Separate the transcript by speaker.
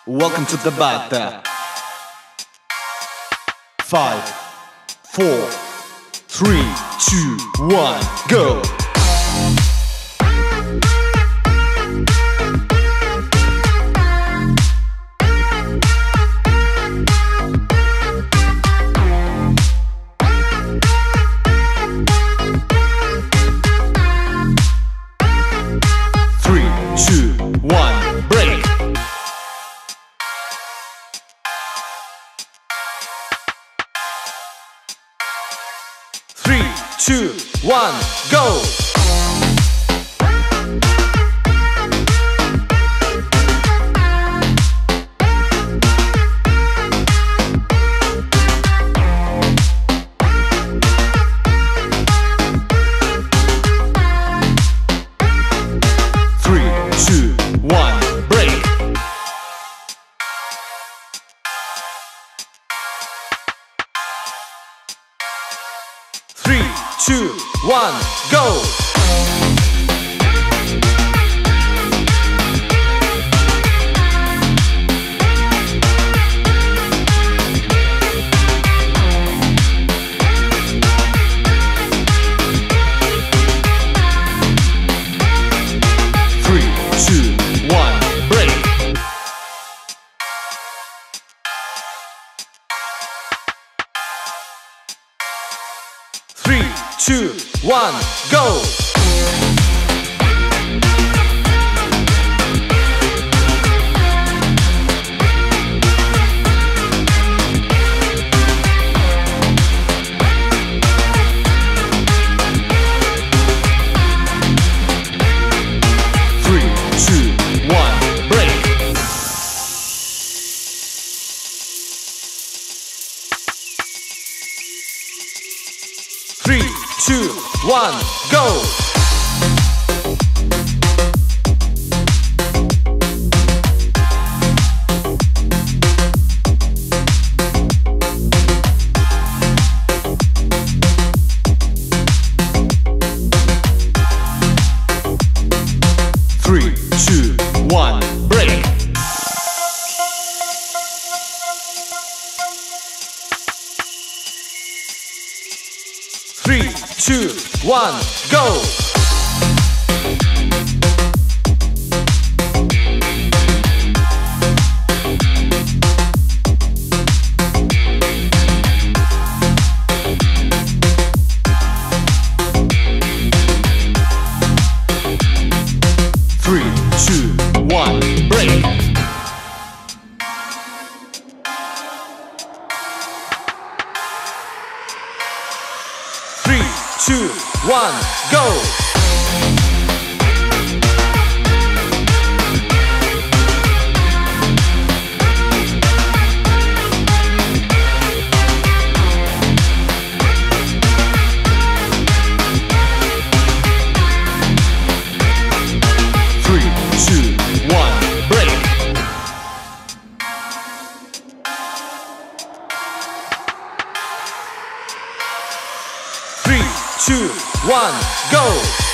Speaker 1: Welcome to Tabata. 5, 4, 3, 2, 1, go! 3, 2, 1, break! 3, 2, 1, go! 3, 2, 1, break! 3, 2, 1, go! 3, 2, 1, break! 3, 2, 1, go! 3, 2, 1, break! 3, 2, 1, go! 3, 2, 1, break! 3, 2, 1, go! 3, 2, 1, break! 3, 2, 1, go! 3, 2, 1, break! 3, 2, 1, go!